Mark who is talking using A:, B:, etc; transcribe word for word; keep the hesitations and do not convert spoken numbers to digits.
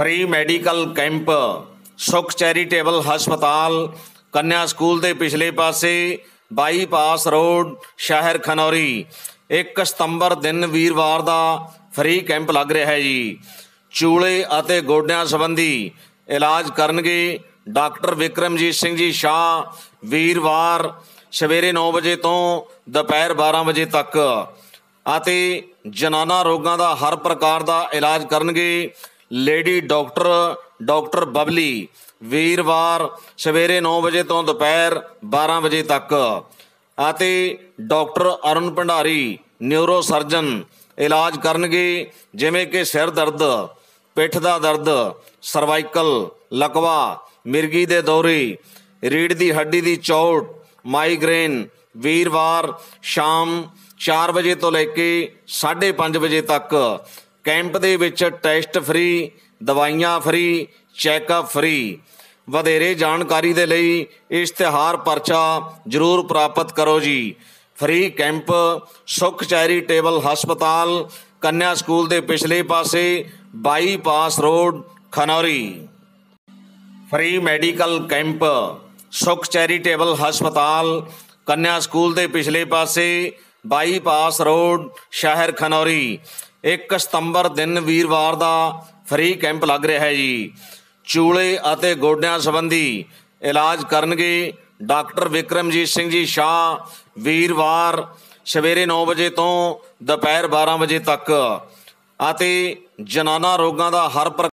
A: Free medical camp Sukh charitable हस्पताल कन्या school के पिछले पासे बाईपास रोड शहर खनौरी एक सितंबर दिन वीरवार का फ्री कैंप लग रहा है जी। चूले ਅਤੇ ਗੋਡਿਆਂ संबंधी इलाज करनगे डॉक्टर विक्रमजीत सिंह जी शाह। वीरवार सवेरे नौ बजे तो दोपहर बारह बजे तक ਅਤੇ जनाना रोगों का हर प्रकार का इलाज करनगे लेडी डॉक्टर डॉक्टर बबली। वीरवार सवेरे नौ बजे तो दोपहर बारह बजे तक ਅਤੇ doctor Arun Bhandari neuro surgeon इलाज करनगे जिमें कि सिर दर्द पिठ का दर्द सर्वाइकल लकवा मिर्गी दे दौरे रीढ़ की हड्डी की चोट माइग्रेन। वीरवार शाम चार बजे तो लैके साढ़े पाँच बजे तक कैंप दे विच टैसट फ्री दवाइयां फ्री चैकअप फ्री। वधेरे जानकारी दे लई इश्तिहार परचा जरूर प्राप्त करो जी। फ्री कैंप सुख चैरिटेबल हस्पताल कन्या स्कूल के पिछले पासे bypass road Khanauri. Free medical camp Sukh charitable हस्पताल कन्या स्कूल के पिछले पासे बाईपास रोड शहर खनौरी एक सितंबर दिन वीरवार का फ्री कैंप लग रहा है जी। चूले ਅਤੇ ਗੋਡਿਆਂ संबंधी इलाज करनगे डॉक्टर विक्रमजीत सिंह जी शाह। वीरवार सवेरे नौ बजे तो दोपहर बारह बजे तक ਅਤੇ जनाना रोगों का हर